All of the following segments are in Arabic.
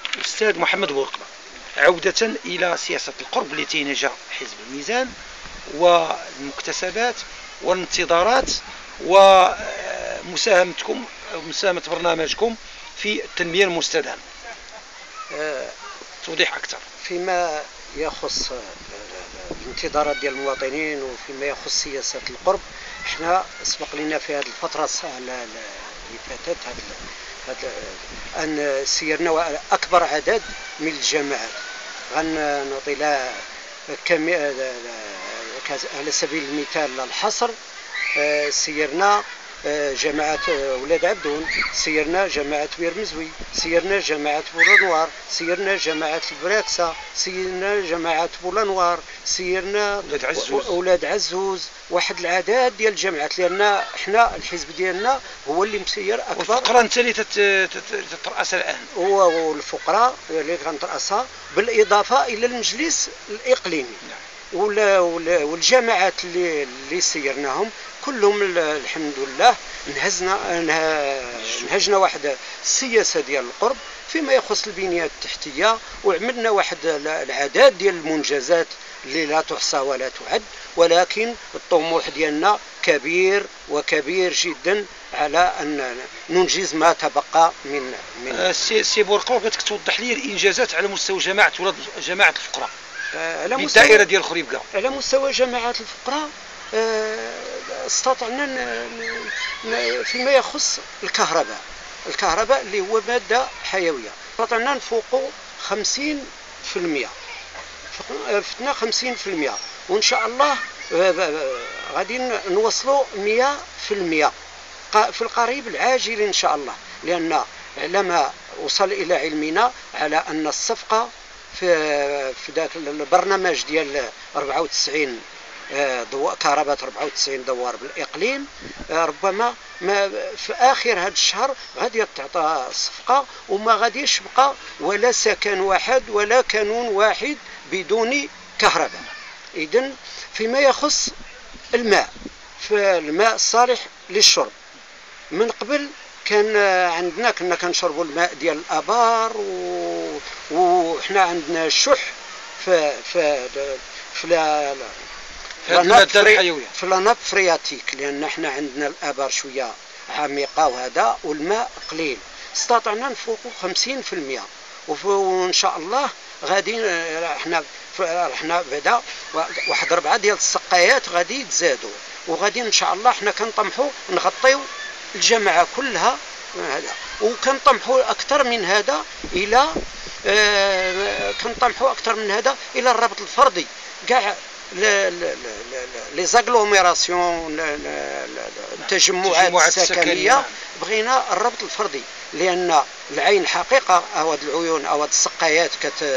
أستاذ محمد بورقبة، عودة إلى سياسة القرب التي نجا حزب الميزان والمكتسبات والانتظارات ومساهمتكم مساهمة برنامجكم في التنمية المستدامة، توضيح أكثر فيما يخص الانتظارات ديال المواطنين وفيما يخص سياسة القرب. احنا سبق لنا في هذه الفترة اللي فاتت أن سيرنا أكبر عدد من الجماعات. غنعطي لها على سبيل المثال الحصر، سيرنا جماعة ولاد عبدون، سيرنا جماعة بيرمزوي، سيرنا جماعة بولانوار، سيرنا جماعة البراكسة، سيرنا جماعة بولانوار، سيرنا ولاد عزوز، واحد العدد ديال الجماعات، لأن احنا الحزب ديالنا هو اللي مسير أكبر. والفقرة أنت اللي تترأسها الآن؟ هو الفقرة اللي غنترأسها بالإضافة إلى المجلس الإقليمي. والجماعات اللي سيرناهم كلهم الحمد لله نهجنا واحد السياسة ديال القرب فيما يخص البنية التحتية، وعملنا واحد العدد ديال المنجزات اللي لا تحصى ولا تعد، ولكن الطموح ديالنا كبير وكبير جدا على أن ننجز ما تبقى من سي بورقبة، بغيتك توضح لي الإنجازات على مستوى جماعة الفقراء بالدائرة ديال خريبكا. على مستوى جماعات الفقراء استطعنا فيما يخص الكهرباء اللي هو مادة حيوية، استطعنا نفوقوا 50%، فتنا 50%، وإن شاء الله غادي نوصلوا 100% في القريب العاجل إن شاء الله، لأن لما وصل إلى علمنا على أن الصفقة في ذاك البرنامج ديال 94 كهرباء 94 دوار بالإقليم، ربما في آخر هذا الشهر غادي تعطى الصفقة، وما غاديش بقى ولا سكن واحد ولا كانون واحد بدون كهرباء. إذن فيما يخص الماء، فالماء الصالح للشرب، من قبل كان عندنا كنا كنشربوا الماء ديال الآبار، وحنا عندنا الشح في لاناب فرياتيك، لأن احنا عندنا الآبار شوية عميقة وهذا، والماء قليل. استطعنا نفوقوا 50%، وإن شاء الله غادي احنا بدا واحد 4 ديال السقايات غادي يتزادوا، وغادي ان شاء الله احنا كنطمحوا نغطيو الجماعة كلها هذا، وكنطمحوا أكثر من هذا إلى الربط الفردي كاع لي زاغلوميراسيون، التجمعات السكنية. بغينا الربط الفردي، لأن العين حقيقة هاد العيون أو هاد السقايات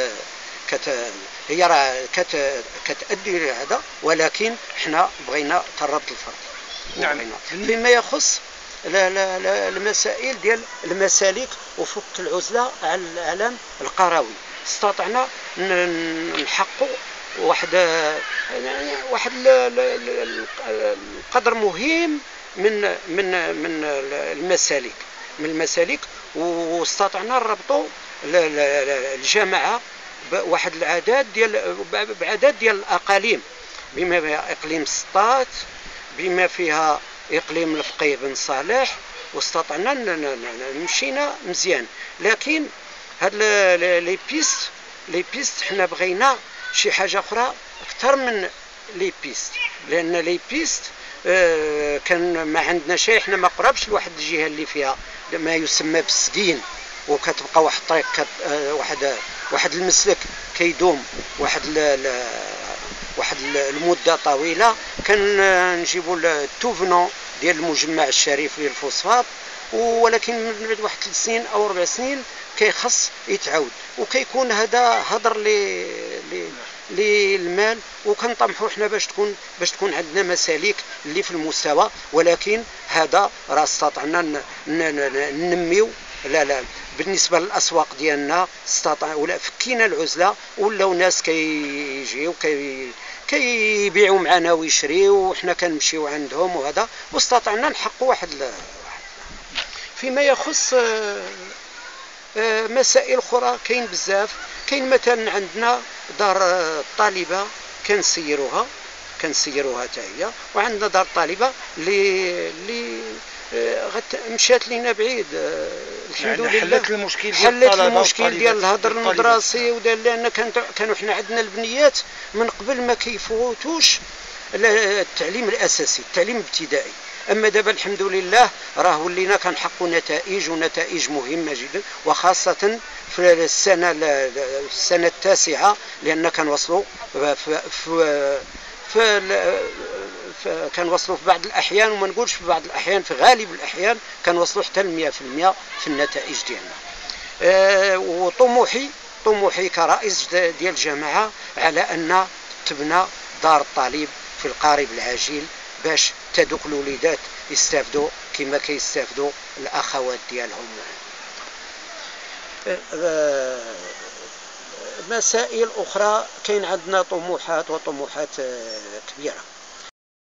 هي راه كتأدي لهذا، ولكن احنا بغينا الربط الفردي. نعم. فيما يخص المسائل ديال المسالك وفك العزلة على العلم القروي، استطعنا نحقق واحد القدر مهم من المسالك، واستطعنا نربطوا الجماعة بواحد العدد ديال الأقاليم، بما فيها إقليم سطات، بما فيها إقليم الفقيه بن صالح، واستطعنا مشينا مزيان. لكن هاد لي بيست حنا بغينا شي حاجة أخرى أكثر من لي بيست، لأن لي بيست كان ما عندنا شيء، حنا ما قربش لواحد الجهة اللي فيها ما يسمى بالسدين، وكتبقى واحد الطريق واحد المسلك كيدوم واحد المدة طويلة. كان نجيبوا التوفنو ديال المجمع الشريف للفوسفات، ولكن من بعد واحد 3 سنين أو 4 سنين كيخص يتعاود، وكيكون هذا هدر للمال. وكنطمحوا حنا باش تكون عندنا مسالك اللي في المستوى، ولكن هذا راه استطعنا ننميو. لا بالنسبه للاسواق ديالنا ولا فكينا العزله، ولاو ناس كيجيو كيبيعوا معنا ويشريوا، وحنا كنمشيو عندهم وهذا، واستطعنا نحققوا واحد. فيما يخص مسائل اخرى كاين بزاف. كاين مثلا عندنا دار الطالبه كنسيروها حتى هي، وعندنا دار الطالبه اللي مشات لينا بعيد. الحمد لله حلت المشكل حلت المشكل ديال الهدر المدرسي، لان كانوا حنا عندنا البنيات من قبل ما كيفوتوش التعليم الاساسي، التعليم الابتدائي. اما دابا الحمد لله راه ولينا كنحققوا نتائج، ونتائج مهمه جدا، وخاصه في السنه التاسعه، لان كنوصلوا كنوصلوا في بعض الاحيان، وما نقولش في بعض الاحيان، في غالب الاحيان كنوصلوا حتى ل 100% في النتائج ديالنا. وطموحي كرئيس ديال الجماعه على ان تبنى دار الطالب في القارب العاجل، باش تدوك الوليدات يستافدوا كما كيستافدوا الاخوات ديالهم. مسائل اخرى كاين عندنا طموحات كبيره.